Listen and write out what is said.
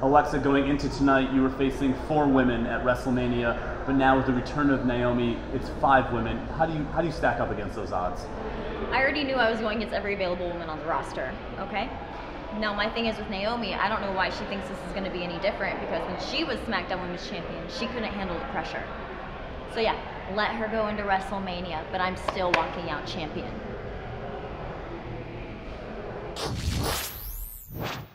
Alexa, going into tonight, you were facing 4 women at WrestleMania, but now with the return of Naomi, it's 5 women. How do you stack up against those odds? I already knew I was going against every available woman on the roster, okay? Now my thing is with Naomi, I don't know why she thinks this is going to be any different, because when she was SmackDown Women's Champion, she couldn't handle the pressure. So yeah, let her go into WrestleMania, but I'm still walking out champion.